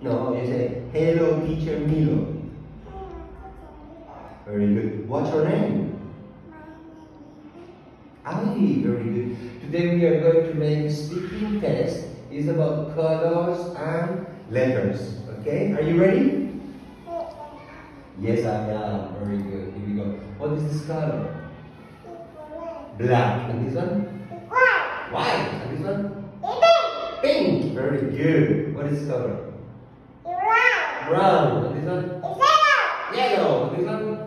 No, you say, hello, teacher Milo. Very good. What's your name? Ali, very good. Today we are going to make a speaking test. It's about colors and letters. Okay, are you ready? Yes, I am. Very good. Here we go. What is this color? Black. And this one? White. And this one? Pink. Very good. What is this color? Brown. And this one? Yellow. And this one?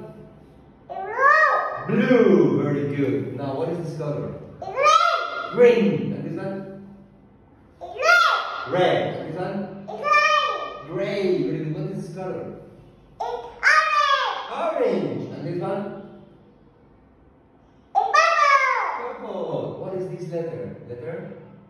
Blue. Very good. Now, what is this color? Green. And this one? Red. And this one? Gray. Very good. What is this color? Orange. And this one? Purple. What is this letter? Letter?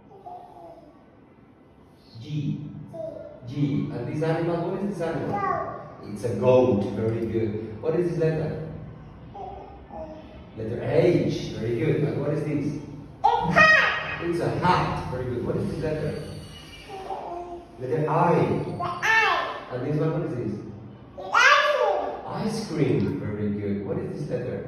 G. G. And this animal, what is this animal? It's a goat. Very good. What is this letter? Letter H. Very good. And what is this? It's a hat. Very good. What is this letter? Letter I. And this one, what is this? Ice cream. Very good. What is this letter?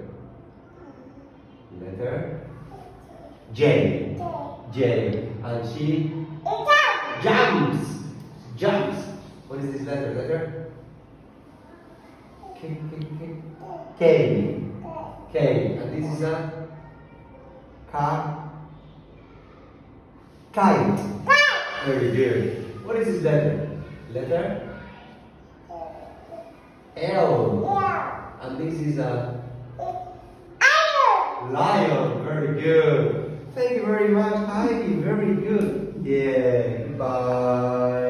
Letter J. J. And she jumps. Jumps. What is this letter? Letter K. K. K. And this is a kite. Very good. What is this letter? Letter L. And this is a lion. Very good. Thank you very much, Heidi. Very good. Yeah. Bye.